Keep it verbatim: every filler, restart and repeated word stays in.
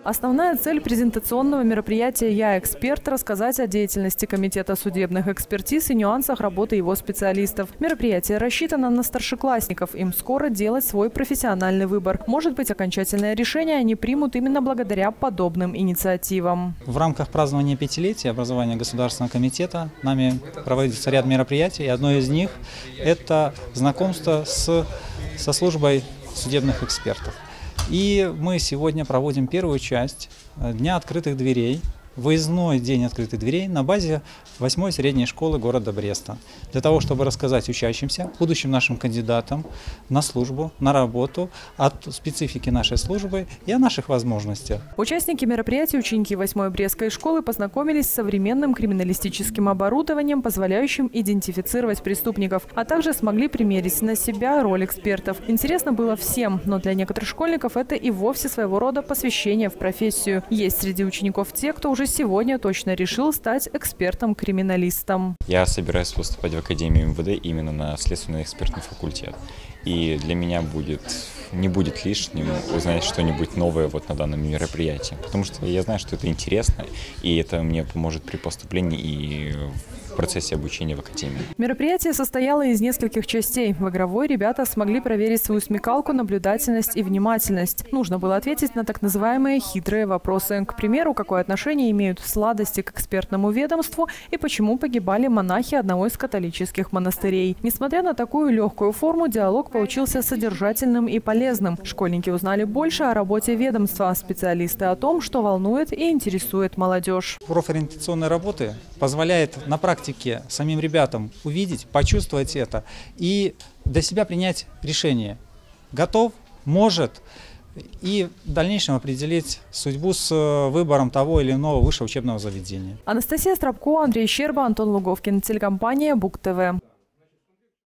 Основная цель презентационного мероприятия «Я эксперт» – рассказать о деятельности Комитета судебных экспертиз и нюансах работы его специалистов. Мероприятие рассчитано на старшеклассников. Им скоро делать свой профессиональный выбор. Может быть, окончательное решение они примут именно благодаря подобным инициативам. В рамках празднования пятилетия образования Государственного комитета нами проводится ряд мероприятий. И одно из них – это знакомство с, со службой судебных экспертов. И мы сегодня проводим первую часть Дня открытых дверей, выездной день открытых дверей на базе восьмой средней школы города Бреста. Для того, чтобы рассказать учащимся, будущим нашим кандидатам на службу, на работу, о специфике нашей службы и о наших возможностях. Участники мероприятия, ученики восьмой Брестской школы, познакомились с современным криминалистическим оборудованием, позволяющим идентифицировать преступников, а также смогли примерить на себя роль экспертов. Интересно было всем, но для некоторых школьников это и вовсе своего рода посвящение в профессию. Есть среди учеников те, кто уже сегодня точно решил стать экспертом-криминалистом. Я собираюсь поступать в Академию эм вэ дэ именно на следственно-экспертный факультет. И для меня будет, не будет лишним узнать что-нибудь новое вот на данном мероприятии. Потому что я знаю, что это интересно, и это мне поможет при поступлении и в процессе обучения в Академии. Мероприятие состояло из нескольких частей. В игровой ребята смогли проверить свою смекалку, наблюдательность и внимательность. Нужно было ответить на так называемые хитрые вопросы. К примеру, какое отношение имеют сладости к экспертному ведомству и почему погибали монахи одного из католических монастырей. Несмотря на такую легкую форму, диалог получился содержательным и полезным. Школьники узнали больше о работе ведомства, специалисты о том, что волнует и интересует молодежь. Профориентационная работа позволяет на практике самим ребятам увидеть, почувствовать это и для себя принять решение. Готов, может, и в дальнейшем определить судьбу с выбором того или иного высшего учебного заведения. Анастасия Стропко, Андрей Щерба, Антон Луговкин. Телекомпания БУК ТВ.